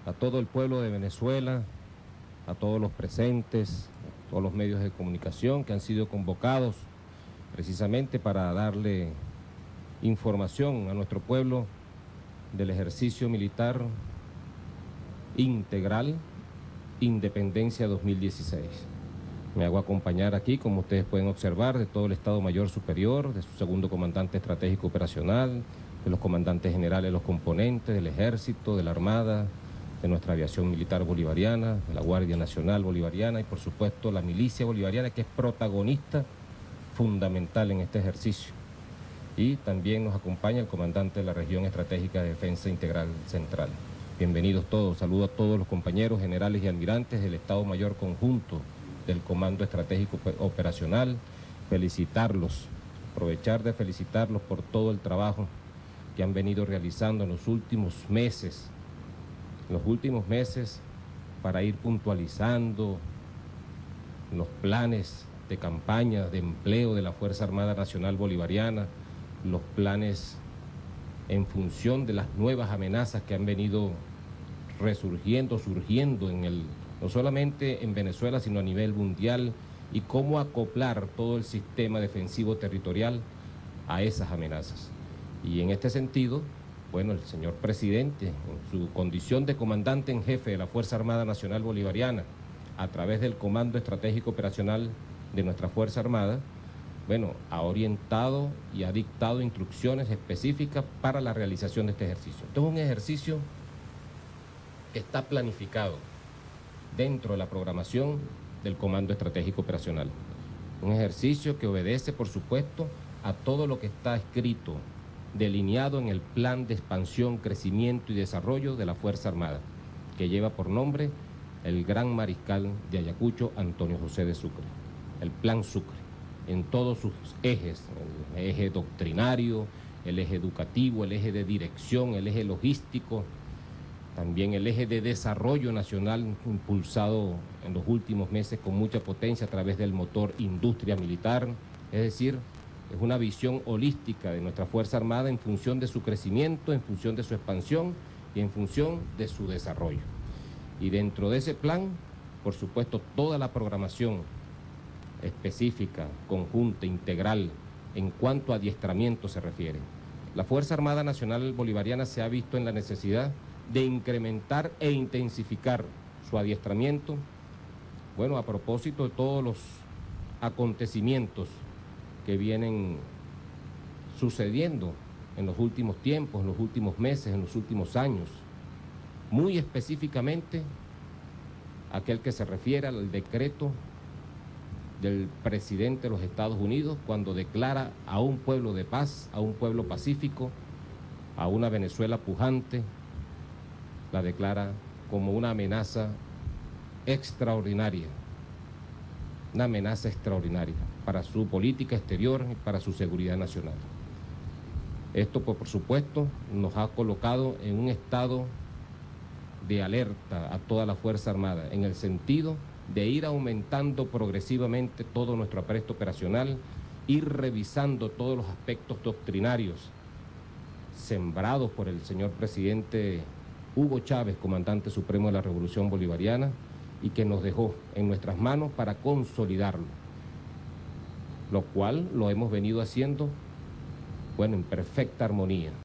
a todo el pueblo de Venezuela, a todos los presentes, a todos los medios de comunicación que han sido convocados precisamente para darle información a nuestro pueblo del ejercicio militar integral Independencia 2016. Me hago acompañar aquí, como ustedes pueden observar, de todo el Estado Mayor Superior, de su segundo comandante estratégico operacional, de los comandantes generales de los componentes, del Ejército, de la Armada, de nuestra aviación militar bolivariana, de la Guardia Nacional Bolivariana y por supuesto la milicia bolivariana, que es protagonista fundamental en este ejercicio. Y también nos acompaña el comandante de la Región Estratégica de Defensa Integral Central. Bienvenidos todos, saludo a todos los compañeros generales y almirantes del Estado Mayor Conjunto del Comando Estratégico Operacional, felicitarlos, aprovechar de felicitarlos por todo el trabajo que han venido realizando en los últimos meses, para ir puntualizando los planes de campaña, de empleo de la Fuerza Armada Nacional Bolivariana, los planes en función de las nuevas amenazas que han venido surgiendo no solamente en Venezuela, sino a nivel mundial, y cómo acoplar todo el sistema defensivo territorial a esas amenazas. Y en este sentido, bueno, el señor presidente, en su condición de comandante en jefe de la Fuerza Armada Nacional Bolivariana, a través del Comando Estratégico Operacional de nuestra Fuerza Armada, bueno, ha orientado y ha dictado instrucciones específicas para la realización de este ejercicio. Este es un ejercicio que está planificado dentro de la programación del Comando Estratégico Operacional. Un ejercicio que obedece, por supuesto, a todo lo que está escrito, delineado en el Plan de Expansión, Crecimiento y Desarrollo de la Fuerza Armada, que lleva por nombre el Gran Mariscal de Ayacucho, Antonio José de Sucre. El Plan Sucre, en todos sus ejes, el eje doctrinario, el eje educativo, el eje de dirección, el eje logístico, también el eje de desarrollo nacional impulsado en los últimos meses con mucha potencia a través del motor industria militar. Es decir, es una visión holística de nuestra Fuerza Armada en función de su crecimiento, en función de su expansión y en función de su desarrollo. Y dentro de ese plan, por supuesto, toda la programación específica, conjunta, integral, en cuanto a adiestramiento se refiere. La Fuerza Armada Nacional Bolivariana se ha visto en la necesidad de incrementar e intensificar su adiestramiento, bueno, a propósito de todos los acontecimientos que vienen sucediendo en los últimos tiempos, en los últimos meses, en los últimos años, muy específicamente aquel que se refiere al decreto del presidente de los Estados Unidos cuando declara a un pueblo de paz, a un pueblo pacífico, a una Venezuela pujante, la declara como una amenaza extraordinaria, para su política exterior y para su seguridad nacional. Esto, pues, por supuesto, nos ha colocado en un estado de alerta a toda la Fuerza Armada, en el sentido de ir aumentando progresivamente todo nuestro aparato operacional, ir revisando todos los aspectos doctrinarios sembrados por el señor presidente Hugo Chávez, comandante supremo de la Revolución Bolivariana, y que nos dejó en nuestras manos para consolidarlo, lo cual lo hemos venido haciendo, bueno, en perfecta armonía,